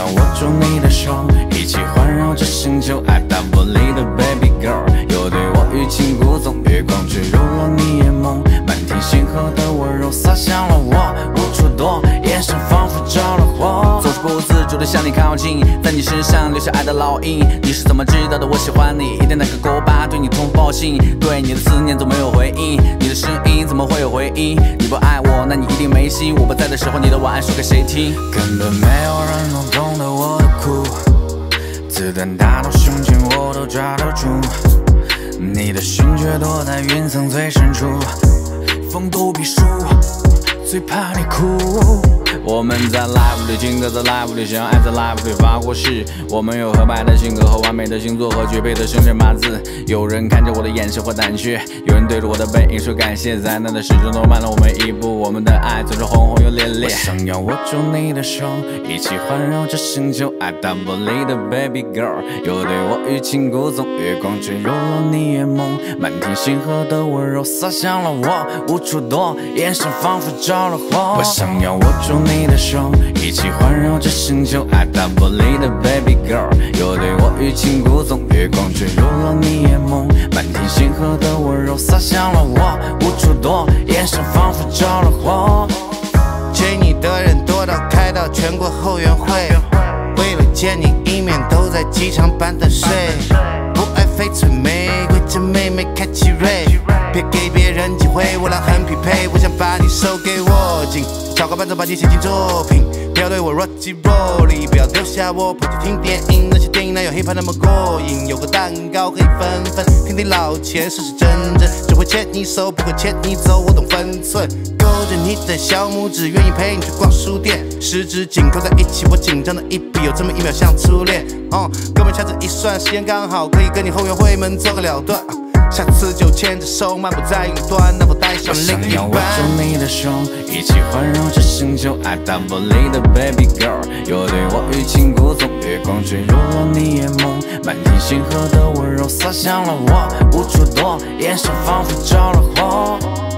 要握住你的手，一起环绕这星球，爱答不理的 baby girl， 又对我欲擒故纵，月光坠入了你眼眸，满天星河的温柔洒向了我，无处躲，眼神仿佛着了火，总是不自主的向你靠近，在你身上留下爱的烙印。你是怎么知道的我喜欢你？一天那个勾巴对你通报信，对你的思念总没有回应，你的声音怎么会有回音？你不爱我，那你一定没心。我不在的时候，你的晚安说给谁听？根本没有人能懂得我的苦，子弹打到胸前我都抓得住，你的心却躲在云层最深处，风度比树，最怕你哭。我们在 live 里情歌，在 live 里相爱，在 live 里发过誓。我们有和蔼的性格和完美的星座和绝配的生辰八字。有人看着我的眼神或胆怯，有人对着我的背影说感谢。灾难的时钟都慢了我们一步，我们的爱总是轰轰又烈烈。我想要握住你的手，一起环绕这星球，爱答不理的 baby girl， 又对我欲擒故纵，月光坠入了你眼眸，满天星河的温柔洒向了我，无处躲，眼神仿佛着了火。我想要握住你的手，一起环绕这星球，爱答不理的 baby girl， 又对我欲擒故纵，月光坠入了你眼眸，满天星河的温柔洒向了我，无处躲，眼神仿佛着了火。 追你的人多到开到全国后援会，为了见你一面都在机场板凳睡，不爱翡翠玫瑰，这妹妹开奇瑞，别给别人机会，我俩很匹配，我想把你手给握紧，超高伴奏把你写进作品，不要对我若即若离，不要丢下我跑去听电影，那些电影哪有 hiphop 那么过瘾，有个蛋糕可以分分，听听老钱是真真，只会牵你手不会牵你走，我懂分寸，勾着你的小拇指，愿意陪你去逛书店，十指紧扣在一起，我紧张的一笔，有这么一秒像初恋，哥们掐指一算，时间刚好可以跟你后援会们做个了断，下次就牵着手漫步在云端，能否带上另一半？ 我想要握住你的手，一起环绕这星球，爱答不理的 baby girl， 又对我欲擒故纵，月光坠入了你眼眸，满天星河的温柔洒向了我，无处躲，眼神仿佛着了火。